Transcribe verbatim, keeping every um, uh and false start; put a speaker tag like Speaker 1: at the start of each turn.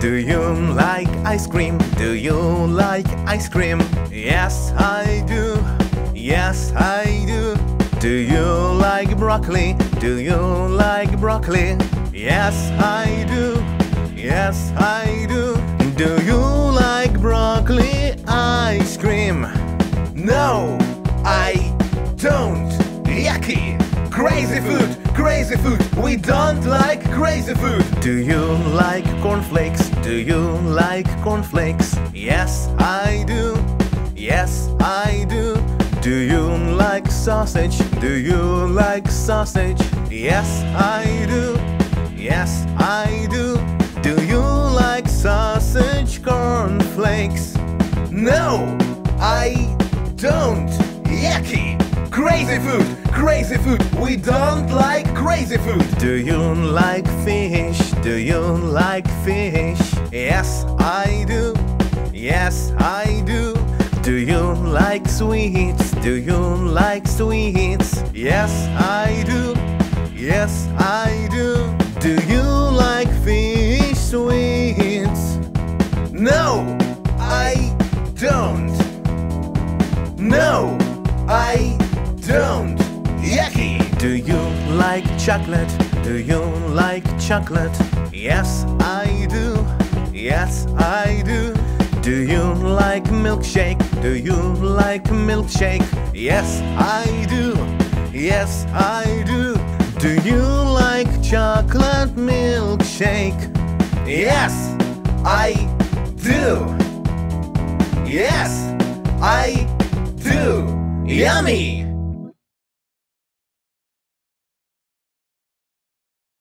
Speaker 1: Do you like ice cream? Do you like ice cream? Yes, I do. Yes, I do. Do you like broccoli? Do you like broccoli? Yes, I do. Yes, I do. Do you like broccoli ice cream? No, I don't. Yucky! Crazy food! Crazy food! We don't like crazy food! Do you like cornflakes? Do you like cornflakes? Yes, I do. Yes, I do. Do you like sausage? Do you like sausage? Yes, I do. Yes, I do. Do you like sausage cornflakes? No, I don't. Yucky! Crazy food! Crazy food! We don't like crazy food! Do you like fish? Do you like fish? Yes, I do. Yes, I do. Do you like sweets? Do you like sweets? Yes, I do. Yes, I do. Do you like fish sweets? No, I don't. No, I don't. Yucky! Do you like chocolate? Do you like chocolate? Yes, I do. Yes, I do. Do you like milkshake? Do you like milkshake? Yes, I do. Yes, I do. Do you like chocolate milkshake? Yes, I do. Yes, I do. Yummy!